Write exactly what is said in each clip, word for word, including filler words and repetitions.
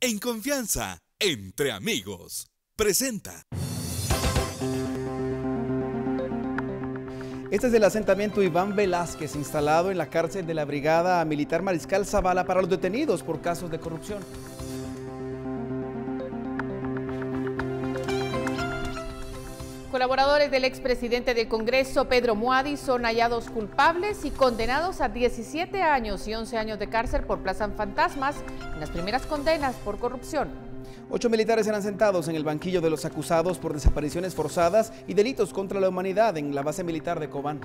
en confianza, entre amigos. Presenta. Este es el asentamiento Iván Velázquez, instalado en la cárcel de la Brigada Militar Mariscal Zavala para los detenidos por casos de corrupción. Colaboradores del expresidente del Congreso, Pedro Muadi, son hallados culpables y condenados a diecisiete años y once años de cárcel por Plaza Fantasmas en las primeras condenas por corrupción. Ocho militares serán sentados en el banquillo de los acusados por desapariciones forzadas y delitos contra la humanidad en la base militar de Cobán.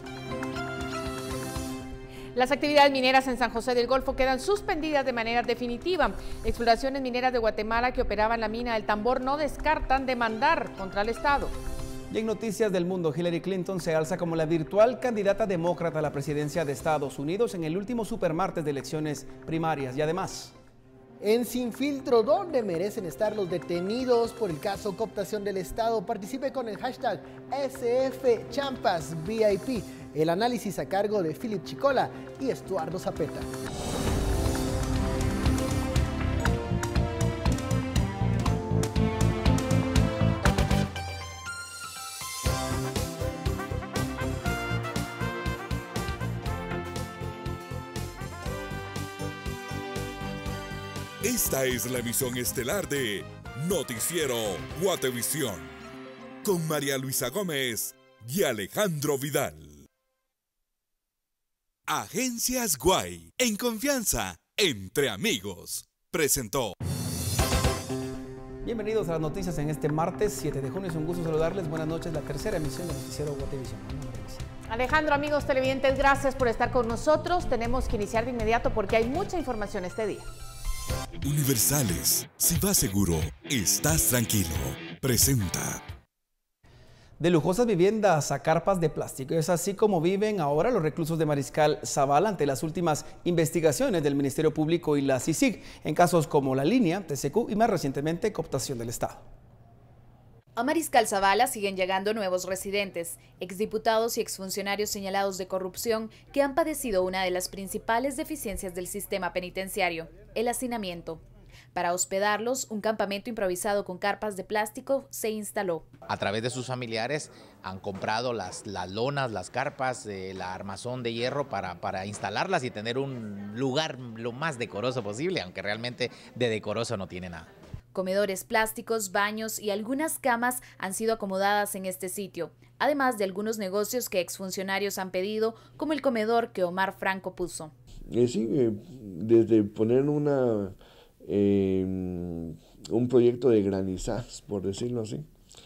Las actividades mineras en San José del Golfo quedan suspendidas de manera definitiva. Exploraciones mineras de Guatemala que operaban la mina El Tambor no descartan demandar contra el Estado. Y en noticias del mundo, Hillary Clinton se alza como la virtual candidata demócrata a la presidencia de Estados Unidos en el último supermartes de elecciones primarias. Y además, en Sin Filtro, donde merecen estar los detenidos por el caso cooptación del Estado, participe con el hashtag S F Champas V I P. El análisis a cargo de Philip Chicola y Estuardo Zapeta. Esta es la emisión estelar de Noticiero Guatevisión, con María Luisa Gómez y Alejandro Vidal. Agencias Guay, en confianza, entre amigos, presentó. Bienvenidos a las noticias en este martes siete de junio. Es un gusto saludarles. Buenas noches, la tercera emisión de Noticiero Guatevisión. Alejandro, amigos televidentes, gracias por estar con nosotros. Tenemos que iniciar de inmediato porque hay mucha información este día. Universales, si vas seguro, estás tranquilo. Presenta. De lujosas viviendas a carpas de plástico. Es así como viven ahora los reclusos de Mariscal Zavala ante las últimas investigaciones del Ministerio Público y la C I C I G en casos como La Línea, T C Q y más recientemente cooptación del Estado. A Mariscal Zavala siguen llegando nuevos residentes, exdiputados y exfuncionarios señalados de corrupción que han padecido una de las principales deficiencias del sistema penitenciario, el hacinamiento. Para hospedarlos, un campamento improvisado con carpas de plástico se instaló. A través de sus familiares han comprado las, las lonas, las carpas, eh, la armazón de hierro para, para instalarlas y tener un lugar lo más decoroso posible, aunque realmente de decoroso no tiene nada. Comedores plásticos, baños y algunas camas han sido acomodadas en este sitio, además de algunos negocios que exfuncionarios han pedido, como el comedor que Omar Franco puso. Eh, sí, eh, desde poner una, eh, un proyecto de granizadas, por decirlo así,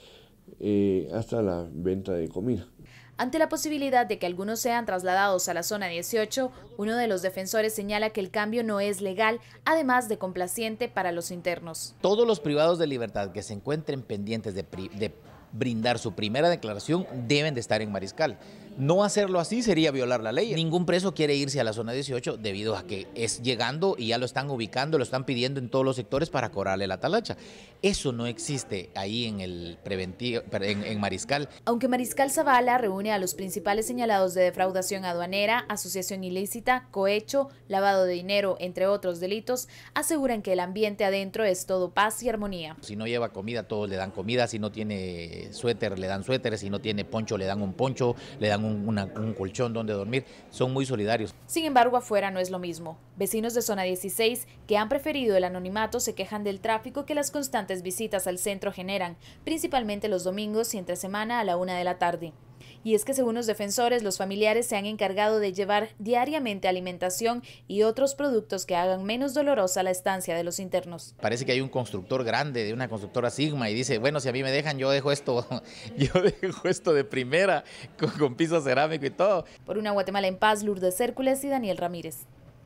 eh, hasta la venta de comida. Ante la posibilidad de que algunos sean trasladados a la zona dieciocho, uno de los defensores señala que el cambio no es legal, además de complaciente para los internos. Todos los privados de libertad que se encuentren pendientes de, de brindar su primera declaración deben de estar en Mariscal. No hacerlo así sería violar la ley. Ningún preso quiere irse a la zona dieciocho debido a que es llegando y ya lo están ubicando, lo están pidiendo en todos los sectores para cobrarle la talacha. Eso no existe ahí en el preventivo, en, en Mariscal. Aunque Mariscal Zavala reúne a los principales señalados de defraudación aduanera, asociación ilícita, cohecho, lavado de dinero, entre otros delitos, aseguran que el ambiente adentro es todo paz y armonía. Si no lleva comida, todos le dan comida. Si no tiene suéter, le dan suéter. Si no tiene poncho, le dan un poncho, le dan Un, una, un colchón donde dormir. Son muy solidarios. Sin embargo, afuera no es lo mismo. Vecinos de zona dieciséis que han preferido el anonimato se quejan del tráfico que las constantes visitas al centro generan, principalmente los domingos y entre semana a la una de la tarde. Y es que según los defensores, los familiares se han encargado de llevar diariamente alimentación y otros productos que hagan menos dolorosa la estancia de los internos. Parece que hay un constructor grande, de una constructora Sigma, y dice, bueno, si a mí me dejan, yo dejo esto, yo dejo esto de primera, con, con piso cerámico y todo. Por una Guatemala en paz, Lourdes Hércules y Daniel Ramírez.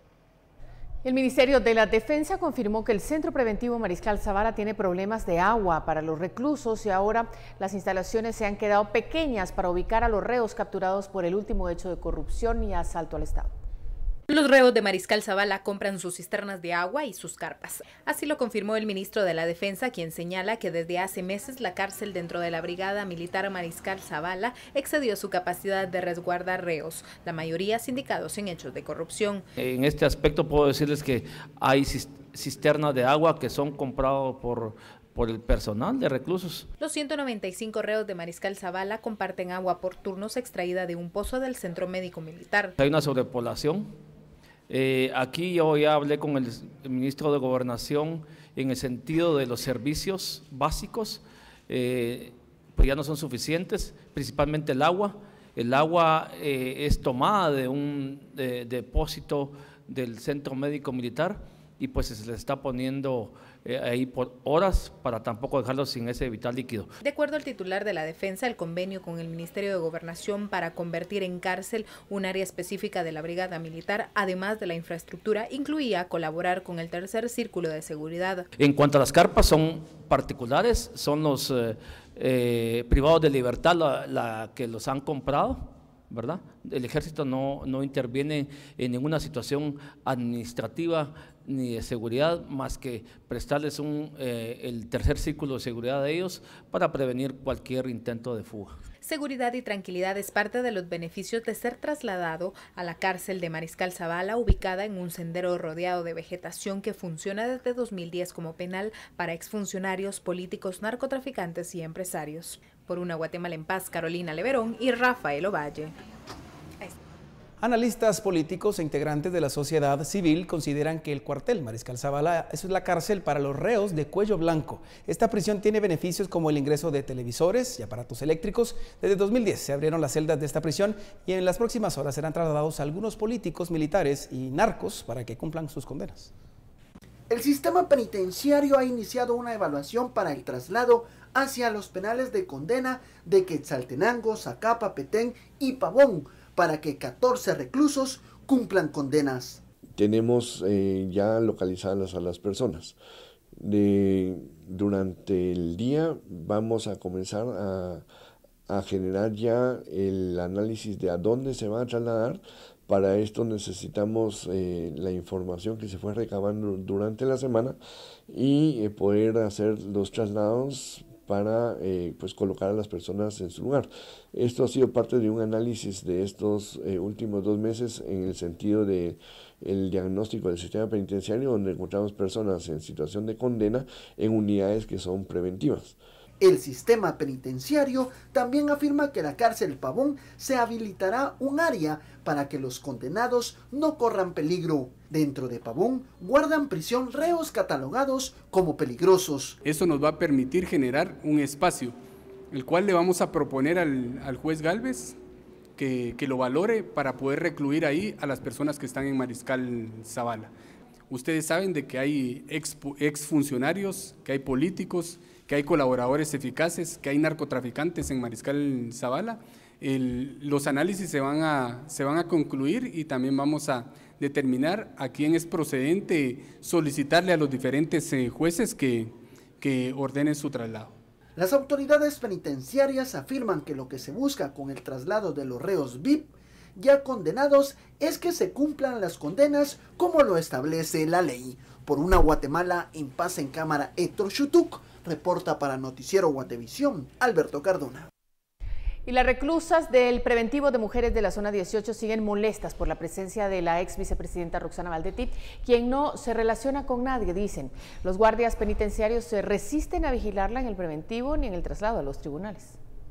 El Ministerio de la Defensa confirmó que el Centro Preventivo Mariscal Zavala tiene problemas de agua para los reclusos y ahora las instalaciones se han quedado pequeñas para ubicar a los reos capturados por el último hecho de corrupción y asalto al Estado. Los reos de Mariscal Zavala compran sus cisternas de agua y sus carpas. Así lo confirmó el ministro de la Defensa, quien señala que desde hace meses la cárcel dentro de la Brigada Militar Mariscal Zavala excedió su capacidad de resguardar reos, la mayoría sindicados en hechos de corrupción. En este aspecto puedo decirles que hay cisternas de agua que son comprados por, por el personal de reclusos. Los ciento noventa y cinco reos de Mariscal Zavala comparten agua por turnos extraída de un pozo del Centro Médico Militar. Hay una sobrepoblación. Eh, aquí yo ya hablé con el, el ministro de Gobernación en el sentido de los servicios básicos, eh, pues ya no son suficientes, principalmente el agua. El agua eh, es tomada de un de, de depósito del Centro Médico Militar y pues se le está poniendo eh, ahí por horas para tampoco dejarlo sin ese vital líquido. De acuerdo al titular de la Defensa, el convenio con el Ministerio de Gobernación para convertir en cárcel un área específica de la Brigada Militar, además de la infraestructura, incluía colaborar con el tercer círculo de seguridad. En cuanto a las carpas, son particulares, son los eh, eh, privados de libertad la, la que los han comprado, ¿verdad? El ejército no, no interviene en ninguna situación administrativa ni de seguridad, más que prestarles un, eh, el tercer círculo de seguridad de ellos para prevenir cualquier intento de fuga. Seguridad y tranquilidad es parte de los beneficios de ser trasladado a la cárcel de Mariscal Zavala, ubicada en un sendero rodeado de vegetación que funciona desde dos mil diez como penal para exfuncionarios, políticos, narcotraficantes y empresarios. Por una Guatemala en paz, Carolina Leverón y Rafael Ovalle. Analistas políticos e integrantes de la sociedad civil consideran que el cuartel Mariscal Zavala es la cárcel para los reos de cuello blanco. Esta prisión tiene beneficios como el ingreso de televisores y aparatos eléctricos. Desde dos mil diez se abrieron las celdas de esta prisión y en las próximas horas serán trasladados algunos políticos, militares y narcos para que cumplan sus condenas. El sistema penitenciario ha iniciado una evaluación para el traslado hacia los penales de condena de Quetzaltenango, Zacapa, Petén y Pavón, para que catorce reclusos cumplan condenas. Tenemos eh, ya localizadas a las personas. De, durante el día vamos a comenzar a, a generar ya el análisis de a dónde se va a trasladar. Para esto necesitamos eh, la información que se fue recabando durante la semana y eh, poder hacer los traslados para eh, pues colocar a las personas en su lugar. Esto ha sido parte de un análisis de estos eh, últimos dos meses en el sentido de el diagnóstico del sistema penitenciario, donde encontramos personas en situación de condena en unidades que son preventivas. El sistema penitenciario también afirma que la cárcel Pavón se habilitará un área para que los condenados no corran peligro. Dentro de Pavón guardan prisión reos catalogados como peligrosos. Eso nos va a permitir generar un espacio, el cual le vamos a proponer al, al juez Gálvez que, que lo valore para poder recluir ahí a las personas que están en Mariscal Zavala. Ustedes saben de que hay ex, ex funcionarios, que hay políticos, que hay colaboradores eficaces, que hay narcotraficantes en Mariscal Zavala. El, los análisis se van, a, se van a concluir y también vamos a determinar a quién es procedente solicitarle a los diferentes eh, jueces que, que ordenen su traslado. Las autoridades penitenciarias afirman que lo que se busca con el traslado de los reos V I P ya condenados es que se cumplan las condenas como lo establece la ley. Por una Guatemala en paz en cámara, Héctor Chutuc reporta para Noticiero Guatevisión, Alberto Cardona. Y las reclusas del preventivo de mujeres de la zona dieciocho siguen molestas por la presencia de la ex vicepresidenta Roxana Valdetti, quien no se relaciona con nadie, dicen. Los guardias penitenciarios se resisten a vigilarla en el preventivo ni en el traslado a los tribunales.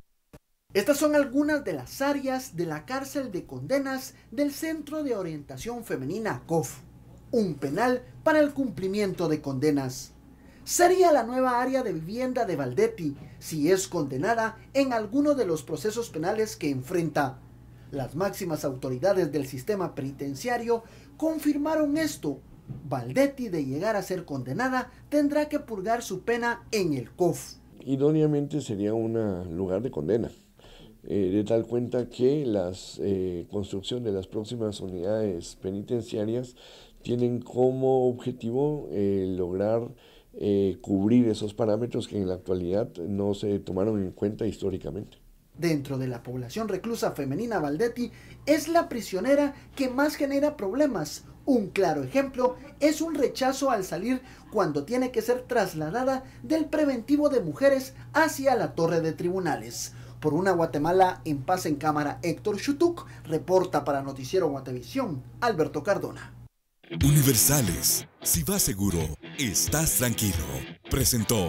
Estas son algunas de las áreas de la cárcel de condenas del Centro de Orientación Femenina C O F, un penal para el cumplimiento de condenas. Sería la nueva área de vivienda de Valdetti si es condenada en alguno de los procesos penales que enfrenta. Las máximas autoridades del sistema penitenciario confirmaron esto. Valdetti, de llegar a ser condenada, tendrá que purgar su pena en el C O F. Idóneamente sería un lugar de condena. Eh, de tal cuenta que la eh, construcción de las próximas unidades penitenciarias tienen como objetivo eh, lograr eh, cubrir esos parámetros que en la actualidad no se tomaron en cuenta históricamente. Dentro de la población reclusa femenina, Valdetti es la prisionera que más genera problemas. Un claro ejemplo es un rechazo al salir cuando tiene que ser trasladada del preventivo de mujeres hacia la torre de tribunales. Por una Guatemala en paz en cámara, Héctor Chutuc reporta para Noticiero Guatevisión, Alberto Cardona. Universales. Si vas seguro, estás tranquilo. Presentó.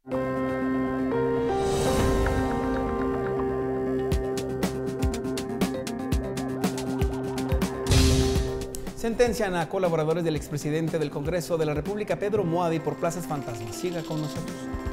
Sentencian a colaboradores del expresidente del Congreso de la República, Pedro Moadi, por plazas fantasmas. Siga con nosotros.